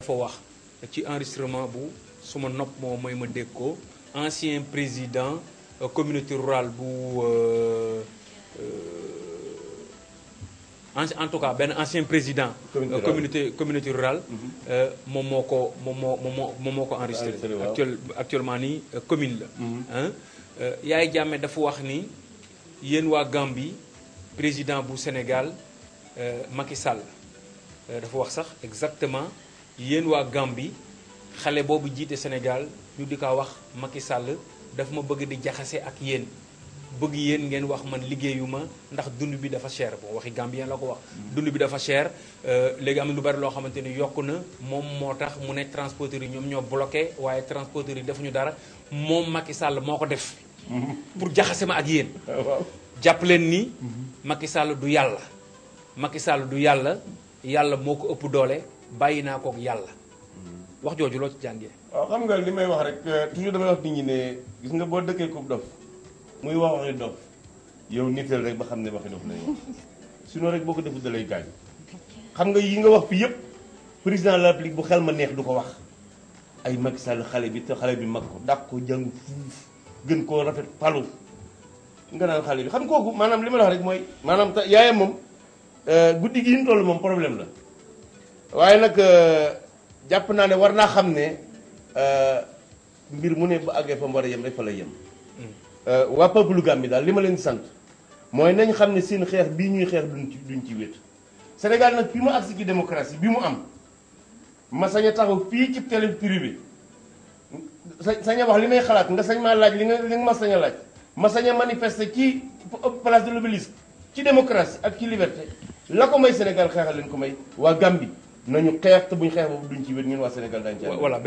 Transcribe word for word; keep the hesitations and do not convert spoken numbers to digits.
dafa wax ci enregistrement bu suma nopp moo mooy ma dégg ko ancien président communauté rurale bu en tout cas benn ancien président communauté communauté rurale moom moo ko moom moo moom moom moo ko enregistré actuel actuellement nii commune la Yaya Jammeh dafa wax ni yéen waa Gambie président bu Sénégal Macky Sall dafa wax sax exactement yéen waa Gambie xale boobu jiite Sénégal ñu di ko wax Macky Sall dafa ma bëgg di jaxase ak yéen bëgg yéen ngeen wax man liggéeyuma ndax dund bi dafa cher bon waxi Gambien la ko wax. dund bi dafa cher léegi am na lu bari loo xamante ni yokku na moom moo tax mu ne transporteurs yi ñoom ñoo bloqué waaye transporteurs yi defuñu dara moom Macky Sall moo ko def. pour jaxase ma ak yéen. jàpp leen ni. Macky Sall du yàlla. Macky Sall du yàlla yàlla moo ko ëpp doole bàyyi naa kook yàlla. wax jooju loo ci jàngee. waaw xam nga li may wax rek toujours damay wax nit ñi ne gis nga boo dëkkee coupe dof muy wax waxi dof yow nital rek ba xam ne waxi dof lay wax sinon rek boo ko defu da lay gaañ. xam nga yi nga wax fi yëpp président de la République bu xel ma neex du ko wax ay Macky Sall xale bi te xale bi mag ko dàq ko jàng fuuf gën koo rafet palu nga naan xale bi xam kooku maanaam li ma la wax rek mooy maanaam ta yaayam moom guddi gi ñu toll moom problème la waaye nag jàpp naa ne war naa xam ne mbir mu ne bu àggee fa mu war a yem rek fa lay yem. waa peuple Gambie daal li ma leen sant mooy nañ xam ne seen xeex bii ñuy xeex duñ ci duñ ci wét. Sénégal nag fi mu agsi ci démocratie bi mu am ma sañ a taxaw fii ci télé privé sa sañ a wax li may xalaat nga sañ maa laaj li nga li nga ma sañ a laaj ma sañ a manifester ci place de l'Obélisque ci démocratie ak ci liberté la ko may Sénégal xeexal leen ko may waa Gambie nañu xeex te buñ xeex boobu duñ ci wét ñun waa Sénégal daañu ci